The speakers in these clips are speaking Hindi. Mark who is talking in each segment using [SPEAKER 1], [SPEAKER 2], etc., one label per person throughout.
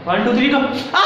[SPEAKER 1] 1 2 3 go.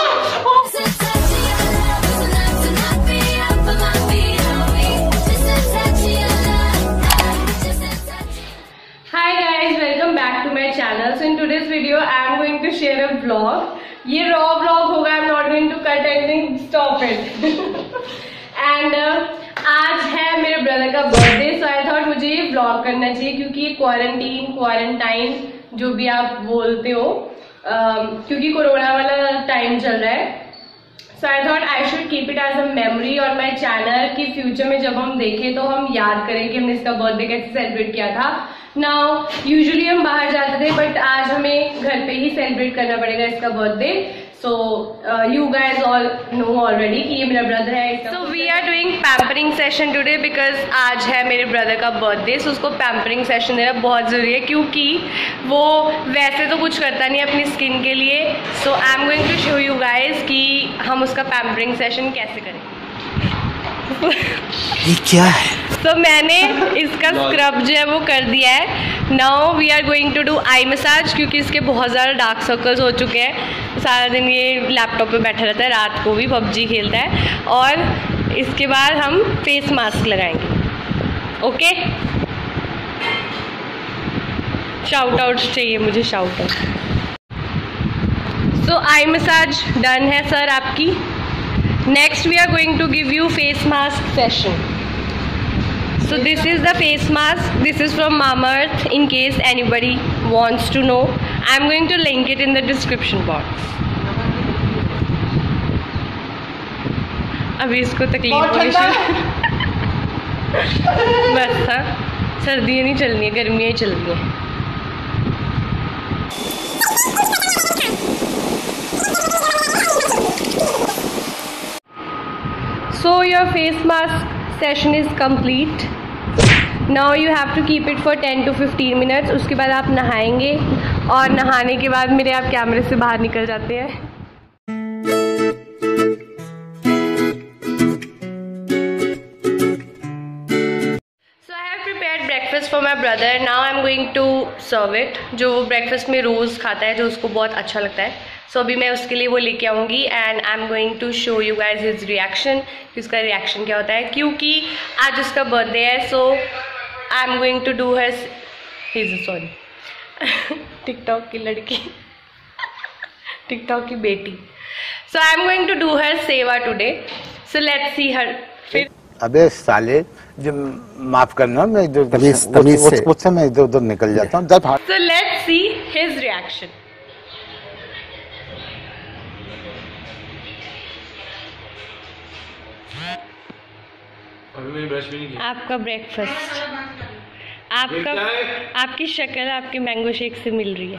[SPEAKER 2] Hi guys, welcome back to my channel. So in today's video I am going to share a vlog. ये raw vlog होगा. I am not going to cut anything. Stop it. And आज है मेरे ब्रदर का बर्थडे, so I thought मुझे ये vlog करना चाहिए क्योंकि क्वारंटाइन जो भी आप बोलते हो, क्योंकि कोरोना वाला टाइम चल रहा है. So I thought I should keep it as a memory on my channel कि फ्यूचर में जब हम देखें तो हम याद करें कि हमने इसका बर्थडे कैसे सेलिब्रेट किया था. नाउ यूजुअली हम बाहर जाते थे, बट आज हमें घर पे ही सेलिब्रेट करना पड़ेगा इसका birthday. So you guys all know already कि ये मेरा ब्रदर है. So we are doing pampering session today because आज है मेरे ब्रदर का बर्थडे. सो उसको पैम्परिंग सेशन देना बहुत ज़रूरी है क्योंकि वो वैसे तो कुछ करता नहीं अपनी स्किन के लिए. So I am going to show you guys कि हम उसका पैम्परिंग सेशन कैसे करें.
[SPEAKER 3] ये क्या है?
[SPEAKER 2] तो मैंने इसका स्क्रब जो है वो कर दिया है. Now we are going to do eye massage क्योंकि इसके बहुत ज़्यादा डार्क सर्कल्स हो चुके हैं. सारा दिन ये लैपटॉप पे बैठा रहता है, रात को भी पबजी खेलता है. और इसके बाद हम फेस मास्क लगाएंगे. ओके, शाउट आउट चाहिए मुझे, shout out. So eye massage done है सर आपकी. Next we are going to give you face mask session. So this is the face mask. This is from Mamaearth in case anybody wants to know. I am going to link it in the description box. अभी इसको तकलीफ होगी बस था. सर्दियाँ नहीं चल रही है, गर्मियाँ ही चल रही हैं. So your face mask session is complete. Now you have to keep it for 10 to 15 minutes. उसके बाद आप नहाएंगे और नहाने के बाद मेरे आप कैमरे से बाहर निकल जाते हैं. So I have prepared breakfast for my brother. Now I am going to serve it. जो वो breakfast में रोज़ खाता है, जो उसको बहुत अच्छा लगता है. सो अभी मैं उसके लिए वो लेके आऊँगी and I am going to show you guys his reaction कि उसका रिएक्शन क्या होता है क्योंकि आज उसका बर्थडे है. So I am going to do his sorry TikTok की लड़की टिकटॉक की बेटी. So I am going to do her सेवा टुडे. सो लेट्स सी हर. फिर
[SPEAKER 3] अबे साले, जो माफ करना, मैं उससे मैं इधर उधर निकल जाता हूँ.
[SPEAKER 2] So let's see his reaction. आपका ब्रेकफास्ट, आपकी शक्ल आपके मैंगो शेक से मिल रही है.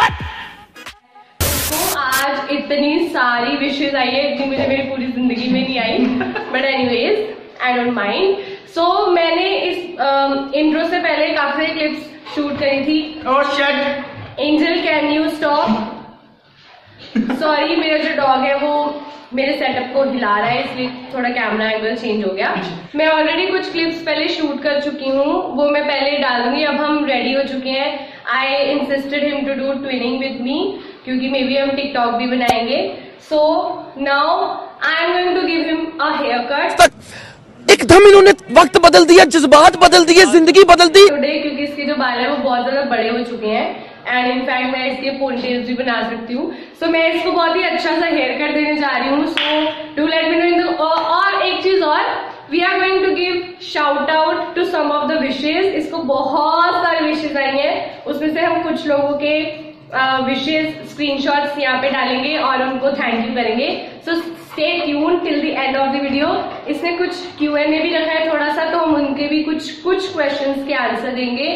[SPEAKER 2] तो आज इतनी सारी विशेष आई है, इतनी मुझे मेरी पूरी जिंदगी में नहीं आई, but anyways I don't mind. So मैंने इस इंट्रो से पहले काफी क्लिप्स शूट करी थी.
[SPEAKER 1] Oh shit,
[SPEAKER 2] Angel can you stop. Sorry, मेरा जो डॉग है वो मेरे सेटअप को हिला रहा है, इसलिए थोड़ा कैमरा एंगल चेंज हो गया. मैं ऑलरेडी कुछ क्लिप्स पहले शूट कर चुकी हूँ, वो मैं पहले डाल दूंगी. अब हम रेडी हो चुके हैं. I insisted him to do twinning with me क्योंकि मे बी हम टिकटॉक भी बनाएंगे. So now I am going to give him a haircut.
[SPEAKER 4] एकदम इन्होंने वक्त बदल दिया, जज्बात बदल दिए, जिंदगी बदल दी
[SPEAKER 2] टुडे क्योंकि इसके जो बाल है वो बहुत ज्यादा बड़े हो चुके हैं एंड इनफैक्ट मैं इसके पोनीटेल्स भी बना सकती हूँ. सो मैं इसको बहुत ही अच्छा सा हेयर कट देने जा रही हूँ. So do let me know in the. और एक चीज और, we are going to give shout out to some of the wishes. इसको बहुत सारे विशेज आई हैं, उसमें से हम कुछ लोगों के विशेज स्क्रीनशॉट्स यहाँ पे डालेंगे और उनको थैंक यू करेंगे. So stay tune till the end of the video. इसने कुछ Q&A भी रखा है थोड़ा सा, तो हम उनके भी कुछ क्वेश्चंस के आंसर देंगे.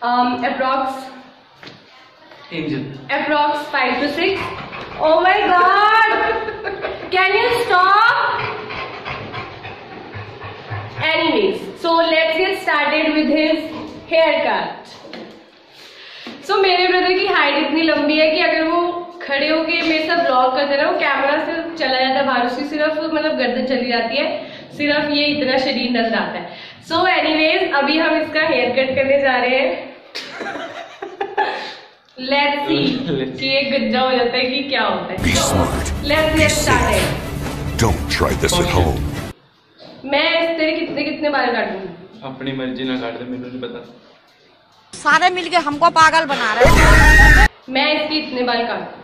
[SPEAKER 2] Approx 5 to 6. Oh my God! Can you stop? Anyways, so let's get started with his haircut. So मेरे ब्रदर की हाइट इतनी लंबी है कि अगर वो खड़े होके मेरे साथ ब्लॉग करते रहे, वो कैमरा से चला जाता है बाहर, उसकी सिर्फ मतलब गर्दन चली जाती है, सिर्फ ये इतना शरीर नजर आता है. सो एनीवेज अभी हम इसका हेयर कट करने जा रहे हैं. लेट्स सी कि ये गज्जा हो जाता है कि क्या होता है। Let's get started.
[SPEAKER 1] Don't try this at home.
[SPEAKER 2] मैं तेरे कितने बाल काटूंगी?
[SPEAKER 5] अपनी मर्जी ना काट दे, मेरे नहीं पता।
[SPEAKER 6] सारे मिलके हमको पागल बना रहे हैं।
[SPEAKER 2] मैं इसके इतने बाल काटूं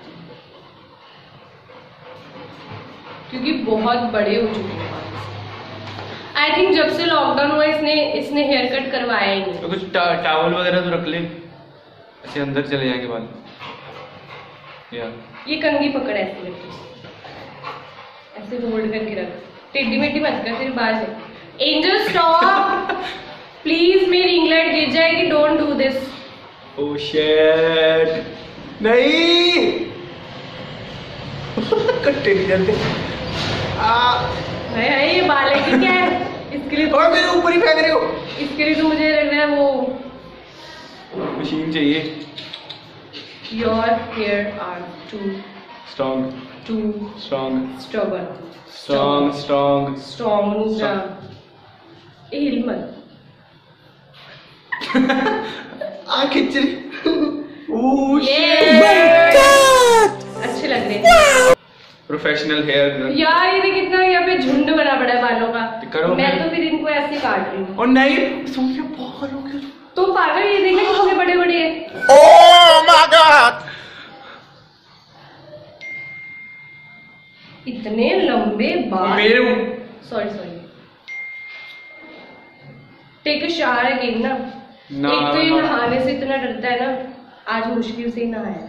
[SPEAKER 2] क्योंकि बहुत बड़े हो चुके हैं। आई थिंक जब से लॉकडाउन हुआ इसने हेयर कट करवाया ही नहीं।
[SPEAKER 5] तो कुछ टॉवल वगैरह तो रख ले, ऐसे अंदर चले जाएंगे बाल। या
[SPEAKER 2] ये कंघी पकड़ ऐसे करके, ऐसे होल्ड करके रख, टेढ़ी मेढ़ी मत कर फिर बाल से। एंजल स्टॉप प्लीज, मेरी इंग्लैंड गिर जाएगी। Don't do this.
[SPEAKER 5] Oh shit, नहीं कट्टे नहीं जाते।
[SPEAKER 2] हाय ये बाल है कि क्या है? इसके लिए
[SPEAKER 5] और मेरे ऊपर ही फेंक रहे हो।
[SPEAKER 2] इसके लिए तो मुझे लग रहा है वो
[SPEAKER 5] मशीन चाहिए।
[SPEAKER 2] Your hair are too
[SPEAKER 5] strong,
[SPEAKER 2] too
[SPEAKER 5] strong,
[SPEAKER 2] strong
[SPEAKER 5] strong, strong,
[SPEAKER 2] strong रूजा हिल मत।
[SPEAKER 5] खिंच रही।
[SPEAKER 2] अच्छे लग रहे हैं।
[SPEAKER 5] Professional hair.
[SPEAKER 2] यार ये कितना यहाँ पे झुंड बना पड़ा है बालों का।
[SPEAKER 5] करो
[SPEAKER 2] मैं तो फिर इनको ऐसे काट रही हूँ।
[SPEAKER 5] और नहीं सोनिया बहुत हो गया
[SPEAKER 2] तो पागल, ये देखना कितने बड़े बड़े हैं।
[SPEAKER 4] Oh my God!
[SPEAKER 2] इतने लंबे बाल।
[SPEAKER 5] मेरे
[SPEAKER 2] sorry take a shower again ना। एक तो ये नहाने से इतना डरता है ना, आज मुश्किल से ही नहाया।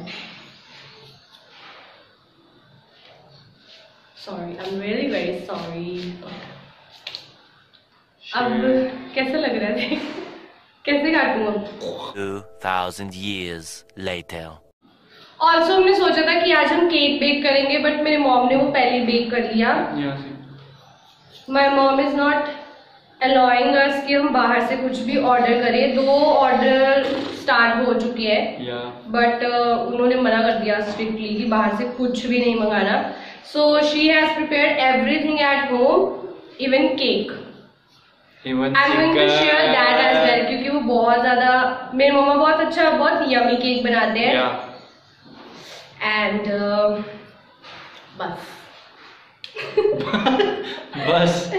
[SPEAKER 2] Sorry, I am really very sorry. अब कैसा लग रहा है? कैसे काटूं अब?
[SPEAKER 7] 2000 years later.
[SPEAKER 2] ऑल्सो हमने सोचा था कि आज हम केक बेक करेंगे, बट मेरे मॉम ने वो पहले बेक कर लिया। My mom is not allowing us कि हम बाहर से कुछ भी ऑर्डर करें। 2 ऑर्डर स्टार्ट हो चुके हैं, बट उन्होंने मना कर दिया स्ट्रिक्टली कि बाहर से कुछ भी नहीं मंगाना। So she has prepared everything at home, even cake. I am going to share that as well, क्योंकि वो बहुत ज्यादा, मेरे मम्मा बहुत यमी केक बनाते हैं। एंड बस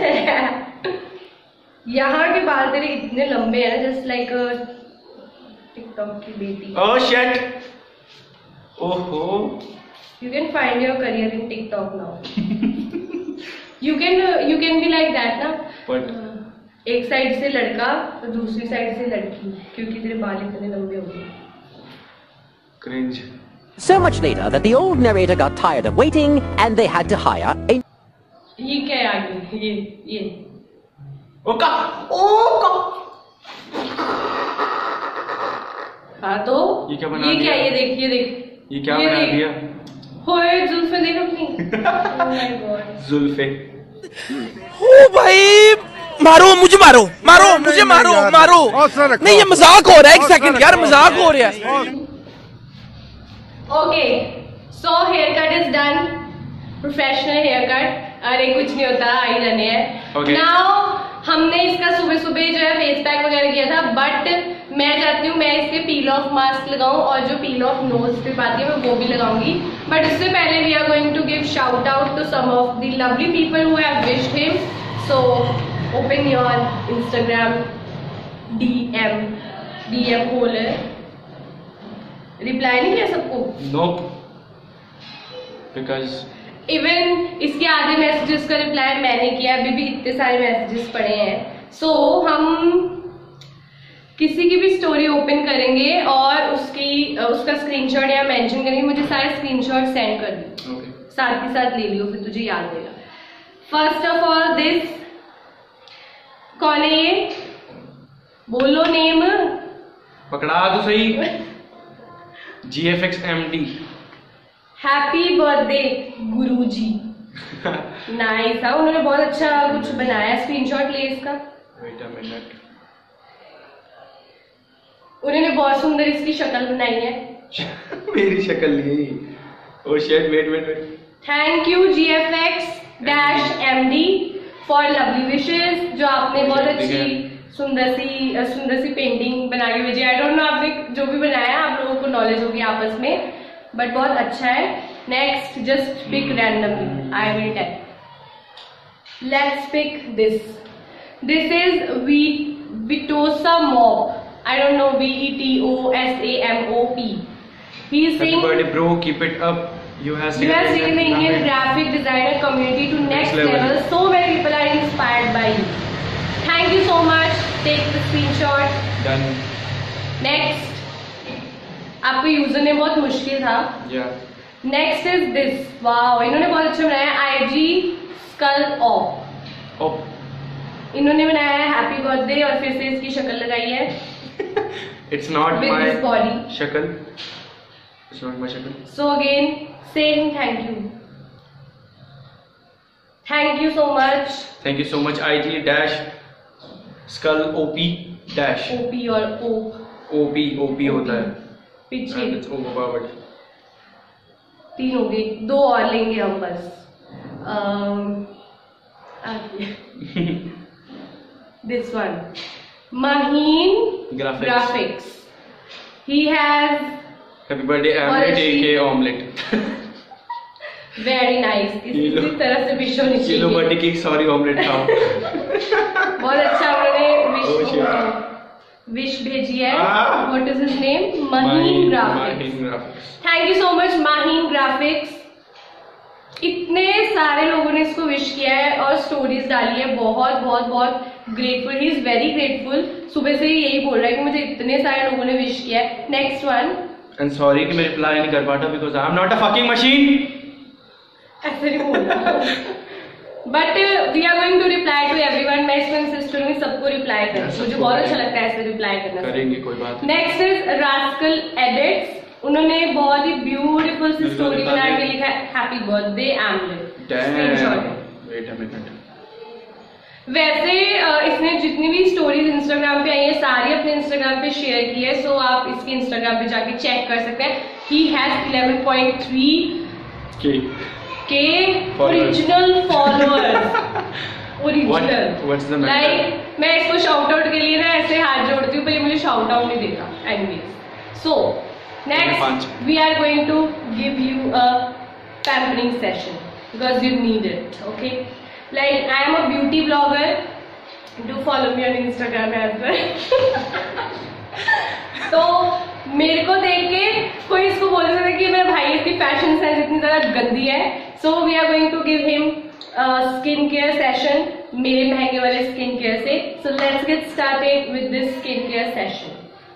[SPEAKER 2] यहाँ के बाल तेरे इतने लंबे हैं, जस्ट लाइक टिकटॉक की बेटी।
[SPEAKER 5] ओह शिट, ओहो।
[SPEAKER 2] You can find your career in TikTok now. You can be like that ना।
[SPEAKER 5] But
[SPEAKER 2] एक साइड से लड़का तो दूसरी साइड से लड़की, क्योंकि तेरे बाल इतने लंबे हो गए।
[SPEAKER 5] cringe.
[SPEAKER 8] So much later that the old narrator got tired of waiting and they had to hire a...
[SPEAKER 2] ये क्या है आगे? ये
[SPEAKER 5] ओका।
[SPEAKER 2] हाँ तो
[SPEAKER 5] ये क्या बना
[SPEAKER 2] दिया? ये देख
[SPEAKER 5] ये क्या बना दिया?
[SPEAKER 2] होए जुल्फे देख अपनी। Oh my God.
[SPEAKER 5] जुल्फे।
[SPEAKER 4] ओ भाई, मारो मुझे, मारो मुझे, मारो नहीं, ये मजाक हो रहा है। एक सेकंड यार, मजाक हो रहा है।
[SPEAKER 2] Okay, so haircut is done, professional haircut. अरे कुछ नहीं होता, आ ही जाने हैं। नाउ हमने इसका सुबह जो है फेस पैक वगैरह किया था, बट मैं चाहती हूँ मैं इसके पील ऑफ मास्क लगाऊं, और जो पील ऑफ नोज पे आती है मैं वो भी लगाऊंगी। बट उससे पहले we are going to give shout out to some of the lovely people who have wished him. So open your Instagram DM holder. Reply नहीं किया सबको?
[SPEAKER 5] नोप, बिकॉज
[SPEAKER 2] इवन इसके आधे मैसेजेस का रिप्लाई मैंने किया, अभी भी इतने सारे मैसेजेस पड़े हैं। सो हम किसी की भी स्टोरी ओपन करेंगे और उसका स्क्रीनशॉट या मेंशन करेंगे। मुझे सारे स्क्रीनशॉट सेंड कर दो, साथ ही साथ ले लियो, फिर तुझे याद रहेगा। फर्स्ट ऑफ ऑल दिस, कौन है ये? बोलो नेम।
[SPEAKER 5] पकड़ा तो सही। GFX MD।
[SPEAKER 2] हैप्पी बर्थडे गुरुजी। नाइस। हाँ, उन्होंने बहुत अच्छा कुछ बनाया। स्क्रीनशॉट ले इसका।
[SPEAKER 5] Wait a minute.
[SPEAKER 2] उन्होंने बहुत सुंदर इसकी शक्ल बनाई है।
[SPEAKER 5] मेरी शक्ल ली। Oh shit, wait.
[SPEAKER 2] Thank you GFX-MD for lovely wishes, जो आपने बहुत अच्छी सुंदर सी पेंटिंग बना के भेजी। आई डोंट नो आपने जो भी बनाया आप लोगों को नॉलेज होगी आपस में, बट बहुत अच्छा है। Next, just pick randomly, I will tell. Let's pick this. This is विटोसा मॉप। I don't know, VETOSAMOP. He is saying,
[SPEAKER 5] Happy birthday, bro. Keep it up. You have
[SPEAKER 2] taken the Indian graphic designer community to next level. So many people are inspired by you. Thank you so much. Take the screenshot.
[SPEAKER 5] Done.
[SPEAKER 2] Next. आपका यूजर नेम बहुत मुश्किल था।
[SPEAKER 5] Yeah.
[SPEAKER 2] Next is this. Wow, इन्होंने बहुत अच्छा बनाया। IG Skull Op.
[SPEAKER 5] Oh.
[SPEAKER 2] इन्होंने बनाया है हैप्पी बर्थडे और फिर से इसकी शक्ल लगाई है।
[SPEAKER 5] It's not
[SPEAKER 2] with
[SPEAKER 5] my
[SPEAKER 2] his body.
[SPEAKER 5] shakal. It's not my shakal.
[SPEAKER 2] So again, saying thank you. Thank you so much.
[SPEAKER 5] Thank you so much. IG dash skull OP dash.
[SPEAKER 2] OP और O.
[SPEAKER 5] OP होता है।
[SPEAKER 2] पीछे।
[SPEAKER 5] And it's overpowered.
[SPEAKER 2] 3 हो गई, 2 और लेंगे हम बस। This one. Maheen Graphics. He has
[SPEAKER 5] Happy birthday omelette aka omelette.
[SPEAKER 2] Very nice. इसी तरह से विश होनी चाहिए।
[SPEAKER 5] Kilo birthday cake sorry omelette खाओ।
[SPEAKER 2] बहुत अच्छा उन्होंने विश भेजी है। What is his name? Maheen Graphics. Thank you so much Maheen Graphics. इतने सारे लोगों ने इसको विश किया है और स्टोरीज डाली है। बहुत बहुत बहुत grateful. He is very grateful. सुबह से यही बोल रहा है कि मुझे इतने सारे लोगों ने विश किया है। Next one.
[SPEAKER 5] एंड सॉरी कि मैं रिप्लाई नहीं कर पाता because I am not a fucking machine.
[SPEAKER 2] ऐसे नहीं बोलना। But we are going to reply to everyone. मैं इसमें इंसिस्ट करूंगी सबको रिप्लाई करना। मुझे बहुत अच्छा लगता है ऐसे रिप्लाई करना।
[SPEAKER 5] करेंगे, कोई बात।
[SPEAKER 2] Next is rascal edits. उन्होंने बहुत ही ब्यूटीफुल सी स्टोरी बना के लिखा है happy birthday omelette.
[SPEAKER 5] Wait a minute.
[SPEAKER 2] वैसे इसने जितनी भी स्टोरीज इंस्टाग्राम पे आई है सारी अपने इंस्टाग्राम पे शेयर की है। सो आप इसके इंस्टाग्राम पे जाके चेक कर सकते हैं। ही हैज 11.3 के ओरिजिनल फॉलोअर्स। ओरिजिनल लाइक मैं इसको शाउट आउट के लिए ना ऐसे हाथ जोड़ती हूँ, पर ये मुझे शाउट आउट नहीं देता। Anyways, so next we are going to give you a pampering session because you need it. Okay, like I am a beauty blogger. Do follow me on Instagram as well. तो मेरे को देख के कोई इसको बोल सकता है कि मेरा भाई इसकी फैशन सेंस इतनी ज्यादा गंदी है। So we are going to give him skin care session मेरे महंगे वाले स्किन केयर से। So let's get started with this skin care session.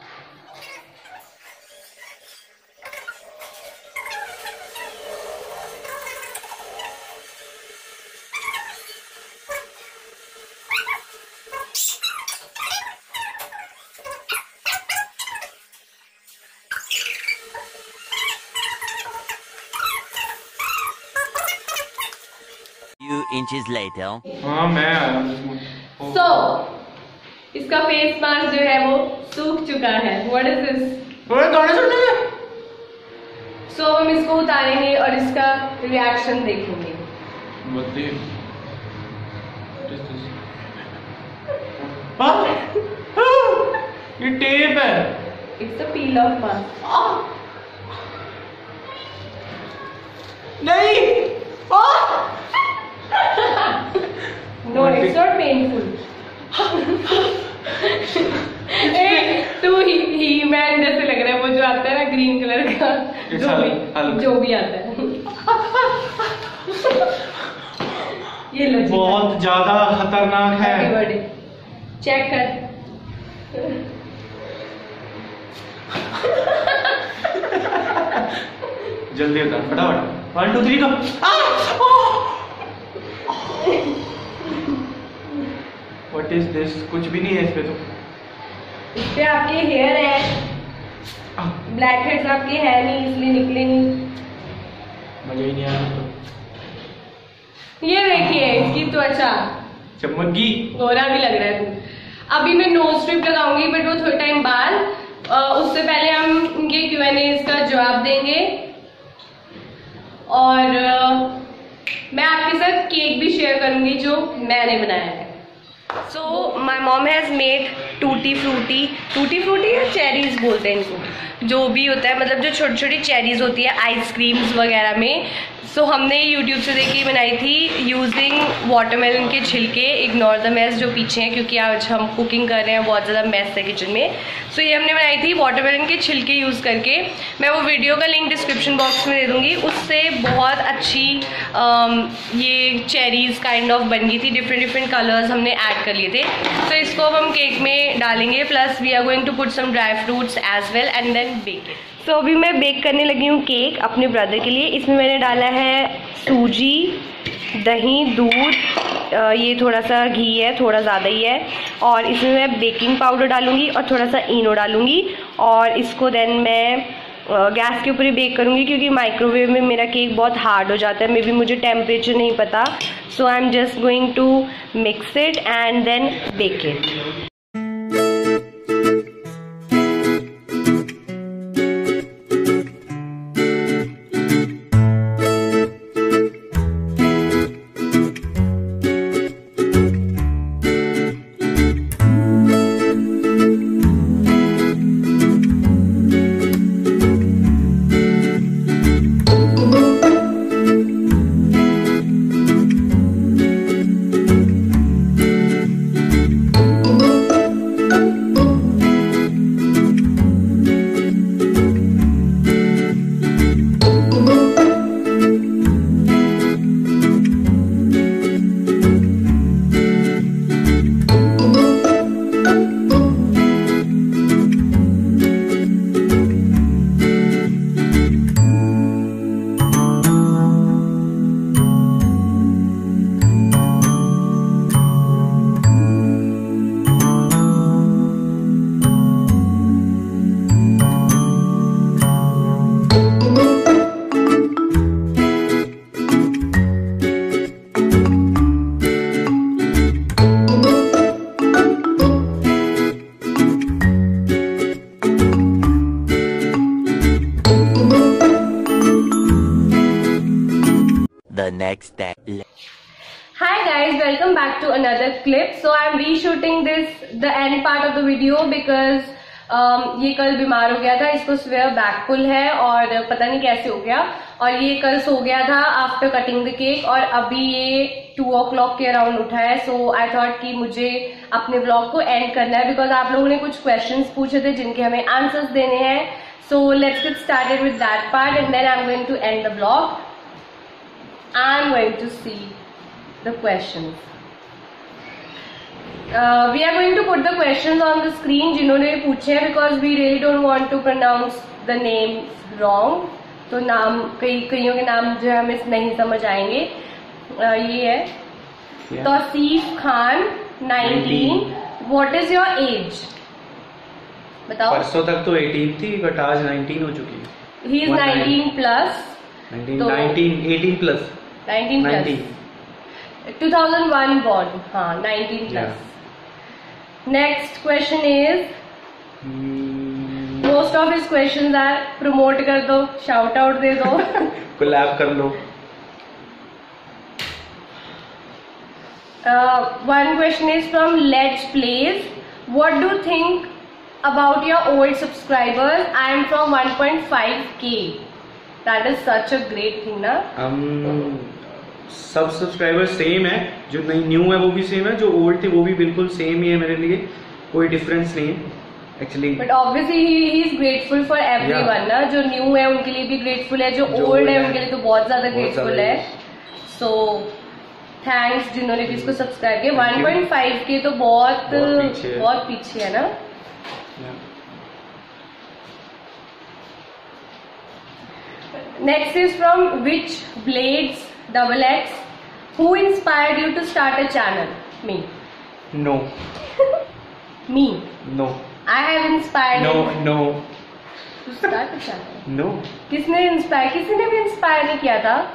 [SPEAKER 7] Few inches later.
[SPEAKER 5] हाँ मैं आया।
[SPEAKER 2] So इसका फेस मास्क जो है वो सूख चुका है। What is this?
[SPEAKER 5] गाने सुनने में।
[SPEAKER 2] So हम इसको उतारेंगे और इसका रिएक्शन देखेंगे।
[SPEAKER 5] ये टेप है।
[SPEAKER 2] It's a peel off mask.
[SPEAKER 5] नहीं।
[SPEAKER 2] No, it's not painful. तू ही मैन जैसे लग रहा है, वो जो आता है ना ग्रीन कलर का, जो भी आता है। ये लो,
[SPEAKER 5] बहुत ज्यादा खतरनाक है।
[SPEAKER 2] चेक कर।
[SPEAKER 5] जल्दी उतार फटाफट। 1 2 3 का। What is this? कुछ भी नहीं है इसपे तो।
[SPEAKER 2] इसपे आपके हेयर है, ब्लैक हेड्स आपके है नहीं इसलिए निकले नहीं।
[SPEAKER 5] मजा ही नहीं आया तो।
[SPEAKER 2] ये देखिए इसकी त्वचा
[SPEAKER 5] चमकी,
[SPEAKER 2] गोरा भी लग रहा है तू। अभी मैं नोज स्ट्रिप लगाऊंगी बट वो थोड़े टाइम बाद। उससे पहले हम इनके Q&A का जवाब देंगे और मैं आपके साथ केक भी शेयर करूंगी जो मैंने बनाया है। So my mom has made tutti frutti या चेरीज बोलते हैं इनको, जो भी होता है, मतलब जो छोटी छोटी चेरीज होती है आइसक्रीम्स वगैरह में। सो हमने यूट्यूब से देख के बनाई थी यूजिंग वाटरमेलन के छिलके। इग्नोर द मेस जो पीछे हैं, क्योंकि आज हम कुकिंग कर रहे हैं, बहुत ज़्यादा मेस है किचन में। सो ये हमने बनाई थी वाटरमेलन के छिलके यूज़ करके। मैं वो वीडियो का लिंक डिस्क्रिप्शन बॉक्स में दे दूँगी। उससे बहुत अच्छी ये चेरीज काइंड ऑफ बन गई थी, डिफरेंट कलर्स हमने ऐड कर लिए थे। तो इसको अब हम केक में डालेंगे, plus we are going to put some dry fruits as well and then bake it. So अभी मैं बेक करने लगी हूँ केक अपने ब्रदर के लिए। इसमें मैंने डाला है सूजी, दही, दूध, ये थोड़ा सा घी है, थोड़ा ज़्यादा ही है, और इसमें मैं बेकिंग पाउडर डालूंगी और थोड़ा सा इनो डालूंगी। और इसको देन मैं गैस के ऊपर ही बेक करूँगी, क्योंकि माइक्रोवेव में मेरा केक बहुत हार्ड हो जाता है। मे बी मुझे टेम्परेचर नहीं पता। So I am just going to mix it and then bake it.
[SPEAKER 7] The next day.
[SPEAKER 2] Hi guys, welcome back to another clip. So I'm reshooting the end part of the video because ये कल बीमार हो गया था, इसको सुबह बैक पुल है और पता नहीं कैसे हो गया, और ये कल सो गया था आफ्टर कटिंग द केक, और अभी ये 2 o'clock के अराउंड उठा है। सो आई थॉट कि मुझे अपने व्लॉग को एंड करना है, बिकॉज आप लोगों ने कुछ क्वेश्चंस पूछे थे जिनके हमें आंसर्स देने हैं। So let's get started with that part and then I am going to end the vlog. I am going to see the questions. We are going to put the questions on the screen जिन्होंने पूछे हैं, because we really don't want to pronounce the names wrong. तो नाम कईयों के नाम जो है हमें नहीं समझ आएंगे। ये है Tausif Khan 19। What is your age? बताओ।
[SPEAKER 5] परसों तक तो 18 थी, बट आज 19 हो चुकी है।
[SPEAKER 2] He is 19 plus।
[SPEAKER 5] 18 plus।
[SPEAKER 2] 19 plus। 2001 born, हाँ 19 plus। Next question is, most of his questions are promote कर दो, shout out दे दो,
[SPEAKER 5] collab कर लो।
[SPEAKER 2] One question is from Let's Plays. What do you think about your old subscribers? I am from 1.5K. That is such a great thing, ना?
[SPEAKER 5] सब सब्सक्राइबर सेम है, जो नई न्यू है वो भी सेम है, जो ओल्ड थे वो भी बिल्कुल सेम ही है। मेरे लिए कोई डिफरेंस नहीं है actually.
[SPEAKER 2] But obviously he is grateful for everyone ना, जो न्यू है उनके लिए भी ग्रेटफुल है, जो ओल्ड है उनके लिए तो बहुत ज्यादा ग्रेटफुल है। सो थैंक्स जिन्होंने भी इसको सब्सक्राइब किया। 1.5K तो बहुत पीछे है ना। Next is from which blades XX. Who inspired you to start a channel? Me.
[SPEAKER 5] No.
[SPEAKER 2] Me.
[SPEAKER 5] No.
[SPEAKER 2] I have inspired.
[SPEAKER 5] No.
[SPEAKER 2] To start a channel.
[SPEAKER 5] No.
[SPEAKER 2] किसने भी इंस्पायर नहीं किया था।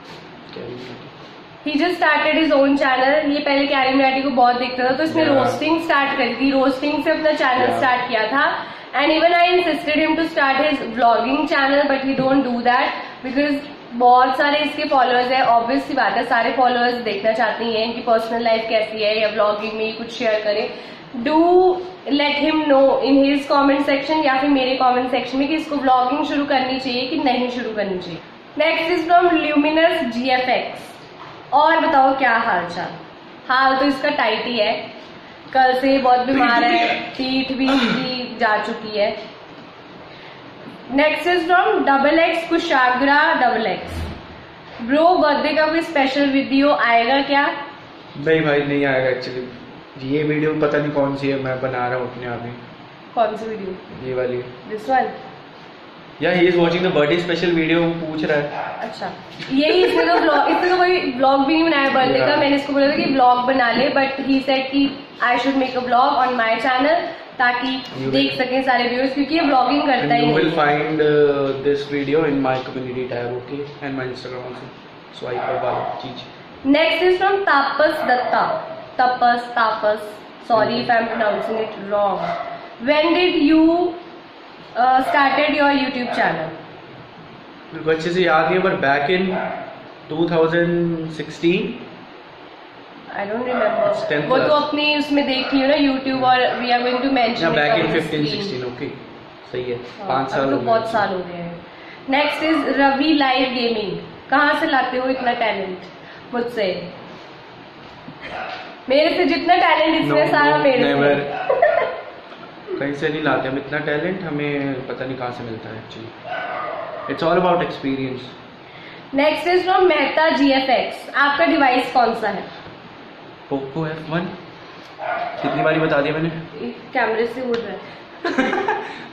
[SPEAKER 2] He just started his own channel. ये पहले कैरी मराठी को बहुत देखता था, तो इसने रोस्टिंग स्टार्ट करी थी, रोस्टिंग से अपना चैनल स्टार्ट किया था। And even I insisted him to start his vlogging channel, but he don't do that because बहुत सारे इसके फॉलोअर्स है, ऑब्वियस सी बात है सारे फॉलोअर्स देखना चाहते हैं कि पर्सनल लाइफ कैसी है या व्लॉगिंग में कुछ शेयर करें। Do let him know in his comment section या फिर मेरे कमेंट सेक्शन में कि इसको व्लॉगिंग शुरू करनी चाहिए कि नहीं शुरू करनी चाहिए। Next is from luminous GFX। और बताओ क्या हाल चाल? हाल तो इसका टाइट ही है, कल से बहुत बीमार है, पीठ भी इसकी जा चुकी है। Next is from XX Kushagra XX। Bro birthday का कोई स्पेशल वीडियो आएगा क्या?
[SPEAKER 5] नहीं भाई नहीं आएगा एक्चुअली। ये वीडियो पता नहीं कौन सी है, मैं बना रहा हूँ अपने आप ही।
[SPEAKER 2] कौन सी वीडियो?
[SPEAKER 5] ये वाली।
[SPEAKER 2] This one?
[SPEAKER 5] या he is watching the birthday special video, पूछ रहा है।
[SPEAKER 2] अच्छा, यही इसने तो कोई ब्लॉग भी नहीं बनाया बर्थडे का। मैंने इसको बोला था कि ब्लॉग बना ले, बट ही सेड कि I should make a blog on my channel ताकि देख सकें सारे व्यूअर्स, क्योंकि ये ब्लॉगिंग करता है।
[SPEAKER 5] You will find this video in my community tab, okay, and my Instagram also. Swipe up वाला चीज।
[SPEAKER 2] Next is from Tapas Datta. Tapas. Sorry if I'm pronouncing it wrong. When did you started your YouTube channel?
[SPEAKER 5] मेरे को अच्छे से याद नहीं है, but back in 2016. I
[SPEAKER 2] don't remember. वो तो अपनी उसमें देखी हो ना YouTube, और we are going to mention it
[SPEAKER 5] back in
[SPEAKER 2] on
[SPEAKER 5] 15-16, okay, सही है। 5 साल
[SPEAKER 2] तो बहुत साल हो गए हैं। Next is Ravi live gaming. कहाँ से लाते हो इतना टैलेंट? मुझसे। मेरे से जितना टैलेंट इसमें सारा मेरे से।
[SPEAKER 5] कहीं से नहीं लाते हम इतना टैलेंट, हमें पता नहीं कहाँ से मिलता है actually. It's all about experience.
[SPEAKER 2] Next is from Mehta GFX। आपका डिवाइस कौन सा है?
[SPEAKER 5] Poco F1। कितनी बारी बता दिया मैंने?
[SPEAKER 2] कैमरे से उड़ रहा है।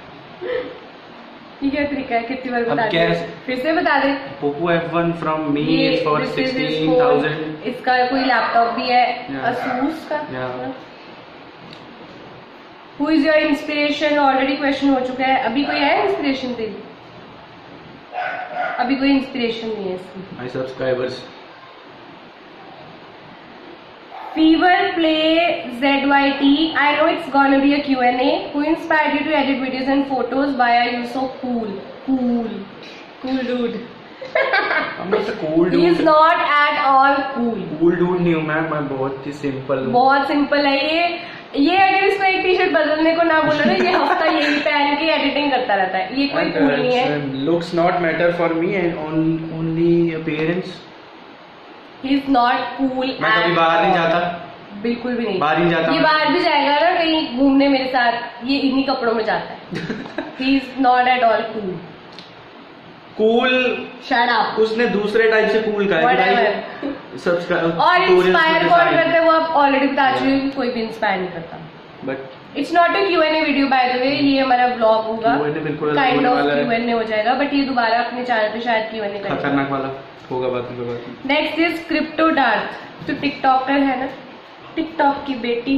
[SPEAKER 2] ये क्या तरीका है, कितनी बार बता दिया? फिर से बता दे।
[SPEAKER 5] Poco F1 from Mi is for 16,000।
[SPEAKER 2] इसका कोई लैपटॉप भी है Asus का। Who is your inspiration? Already question हो चुका है। अभी कोई है इंस्पिरेशन तेरी? अभी कोई इंस्पिरेशन नहीं है इसकी।
[SPEAKER 5] My subscribers.
[SPEAKER 2] Fever Play ZYT. I know it's gonna be a Q&A. Who inspired you to edit videos and photos? Why are you so cool? Cool dude.
[SPEAKER 5] I'm not a cool dude.
[SPEAKER 2] He is not at all cool.
[SPEAKER 5] Cool dude नहीं हूँ मैं बहुत ही सिंपल हूँ।
[SPEAKER 2] बहुत सिंपल है ये अगर इसको एक टी-शर्ट बदलने को ना बोलो ना, ये हफ्ता यही पहन के एडिटिंग करता रहता है। ये कोई कूल नहीं है।
[SPEAKER 5] Looks not matter for me and only appearance.
[SPEAKER 2] He is not cool.
[SPEAKER 5] मैं कभी बाहर नहीं जाता।
[SPEAKER 2] बिल्कुल भी नहीं।
[SPEAKER 5] बाहर नहीं जाता।
[SPEAKER 2] ये बाहर भी जाएगा ना कहीं घूमने मेरे साथ, ये इन्हीं कपड़ों में जाता है। He is not at all cool.
[SPEAKER 5] Cool.
[SPEAKER 2] Shut up.
[SPEAKER 5] उसने दूसरे टाइप से कूल का है। सब्सक्राइब
[SPEAKER 2] और इंस्पायर कौन करता है वो आप ऑलरेडी बता चुके हैं, कोई भी इंस्पायर नहीं करता। But it's not a Q&A video by the way, ये हमारा व्लॉग होगा, काइंड ऑफ Q&A हो जाएगा, बट ये दोबारा अपने चैनल पे शायद Q&A करेंगे।
[SPEAKER 5] खतरनाक वाला होगा बाद में।
[SPEAKER 2] Next is crypto dark. तो टिकटॉकर है ना, टिकटॉक की बेटी।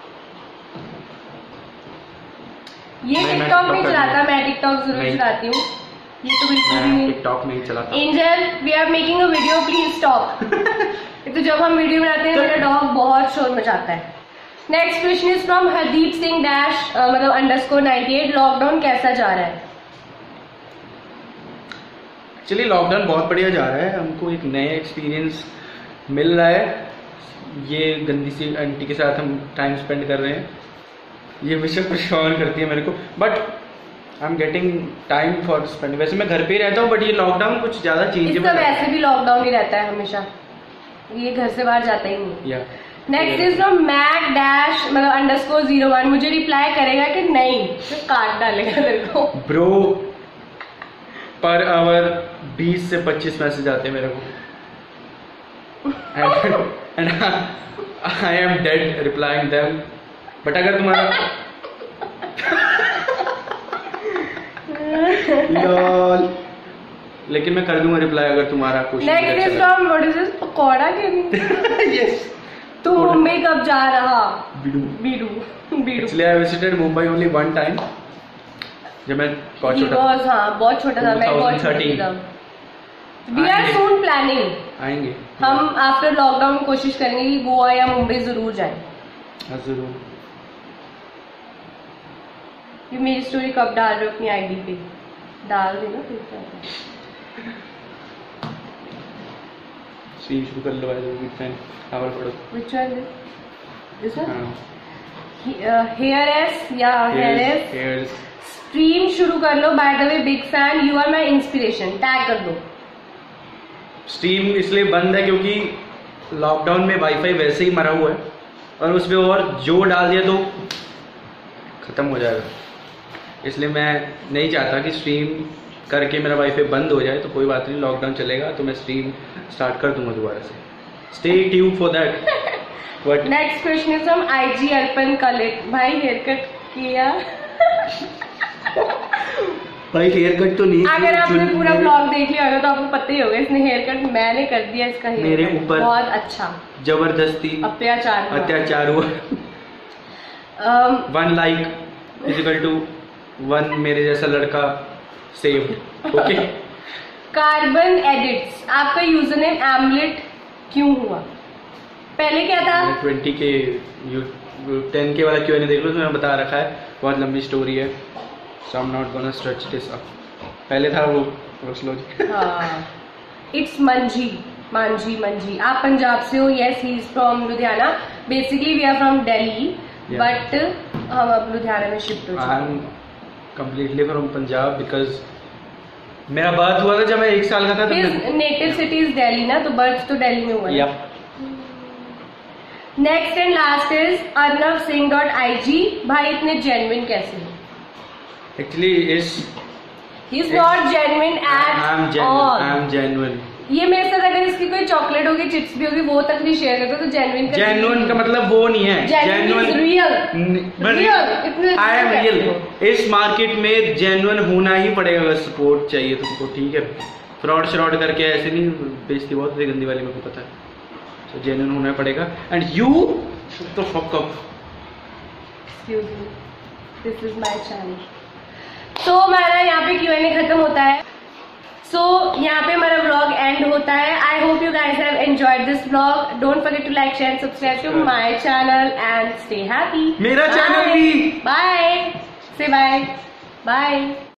[SPEAKER 2] ये टिकटॉक नहीं चलाता, मैं टिकटॉक जरूर चलाती हूँ। ये तो बिल्कुल नहीं
[SPEAKER 5] टिकटॉक नहीं चलाता।
[SPEAKER 2] Angel we are making a video, please stop. तो जब हम वीडियो बनाते हैं मेरा डॉग बहुत शोर मचाता है। Next question is from Hardeep Singh dash मतलब _98। लॉकडाउन कैसा जा रहा है?
[SPEAKER 5] चलिए लॉकडाउन बहुत बढ़िया जा रहा है, हमको एक नया एक्सपीरियंस मिल रहा है। ये गंदी सी आंटी के साथ हम टाइम स्पेंड कर रहे हैं, ये हमेशा परेशान करती है मेरे को, but I am getting time for spend. वैसे मैं घर पे ही रहता हूँ, बट ये लॉकडाउन कुछ ज्यादा चेंज
[SPEAKER 2] है। वैसे भी लॉकडाउन ही रहता है हमेशा, ये घर से बाहर जाता ही नहीं। Next is from Mac dash मतलब _01। मुझे रिप्लाई करेगा कि नहीं, तो काट डालेगा तेरे को।
[SPEAKER 5] ब्रो पर आवर 20 से 25 मैसेज आते हैं मेरे को, and I am dead replying them. But अगर तुम्हारा लॉल, लेकिन मैं कर दूंगा रिप्लाई अगर तुम्हारा question.
[SPEAKER 2] Next is from what is this pakoda gaming.
[SPEAKER 5] Yes.
[SPEAKER 2] तू मुंबई कब जा रहा? बीडू।
[SPEAKER 5] Actually I visited Mumbai only one time, जब मैं बहुत छोटा था।
[SPEAKER 2] हाँ बहुत छोटा था, मैं बहुत छोटी था। वी आर सून प्लानिंग,
[SPEAKER 5] आएंगे
[SPEAKER 2] हम आफ्टर लॉकडाउन कोशिश करेंगे कि गोवा या मुंबई जरूर जाएं।
[SPEAKER 5] जरूर।
[SPEAKER 2] ये मेरी स्टोरी कब डाल रहे हो अपनी आईडी पे? डाल देना फिर।
[SPEAKER 5] स्ट्रीम शुरू कर लो भाई, बिग फैन। आवर पढ़ो।
[SPEAKER 2] Which one is this one? Here is या here is
[SPEAKER 5] हेयर्स।
[SPEAKER 2] स्ट्रीम शुरू कर लो। By the way big fan, you are my inspiration, tag कर दो।
[SPEAKER 5] स्ट्रीम इसलिए बंद है क्योंकि लॉकडाउन में वाईफाई वैसे ही मरा हुआ है और उसमें और जो डाल दिया तो खत्म हो जाएगा, इसलिए मैं नहीं चाहता कि स्ट्रीम करके मेरा वाईफाई बंद हो जाए। तो कोई बात नहीं, लॉकडाउन चलेगा तो मैं स्ट्रीम स्टार्ट कर दूंगा दोबारा से। Stay tuned for that. But
[SPEAKER 2] next question is from IG Arpan collect. भाई हेयर कट किया?
[SPEAKER 5] भाई हेयर कट तो नहीं।
[SPEAKER 2] अगर आपने पूरा ब्लॉग देख लिया होगा तो आपको पता ही होगा इसने हेयर कट मैंने कर दिया। इसका हेयर
[SPEAKER 5] मेरे ऊपर
[SPEAKER 2] बहुत अच्छा
[SPEAKER 5] जबरदस्ती अत्याचार हुआ। 1 लाइक इक्वल टू 1 मेरे जैसा लड़का सेव्ड। ओके।
[SPEAKER 2] कार्बन एडिट्स, आपका यूजर नेम एमलेट क्यों हुआ? पहले क्या था?
[SPEAKER 5] 20 के 10 के वाला Q&A देख लो तो मैंने बता रखा है, बहुत लंबी स्टोरी है। So I'm not gonna stretch this up. पहले था वो स्लो जी।
[SPEAKER 2] इट्स मंजी। आप पंजाब से हो? Yes, he is from Ludhiana. Basically we are from Delhi, but हम अब लुधियाना में शिफ्ट हो चुके हैं।
[SPEAKER 5] I am completely from Punjab because मेरा बर्थ हुआ था जब मैं 1 साल का था।
[SPEAKER 2] नेटिव सिटी इज दिल्ली ना, तो बर्थ तो दिल्ली में हुआ है। Next and last is arnavsingh.ig। भाई इतने जेन्युइन कैसे हो?
[SPEAKER 5] Actually
[SPEAKER 2] He is not genuine at all.
[SPEAKER 5] I am genuine.
[SPEAKER 2] ये मेरे साथ अगर इसकी कोई चॉकलेट होगी, चिप्स भी होगी, वो तक नहीं शेयर करता तो जेन्युइन
[SPEAKER 5] का मतलब वो नहीं है।
[SPEAKER 2] Genuine real.
[SPEAKER 5] I am real. इस मार्केट में जेन्युइन होना ही पड़ेगा अगर सपोर्ट चाहिए तुमको, ठीक है? फ्रॉड श्रॉड करके ऐसे नहीं बेचती, बहुत गंदी वाली, मेरे को पता है। तो जेन्युइन होना पड़ेगा। एंड यू शुड तो fuck up.
[SPEAKER 2] Excuse me, this is my channel. तो हमारा यहाँ पे Q&A खत्म होता है। सो यहाँ पे हमारा व्लॉग एंड होता है। I hope you guys have enjoyed this vlog. Don't forget to like, share, subscribe to my channel and stay happy.
[SPEAKER 5] मेरा चैनल भी।
[SPEAKER 2] Bye, say bye bye.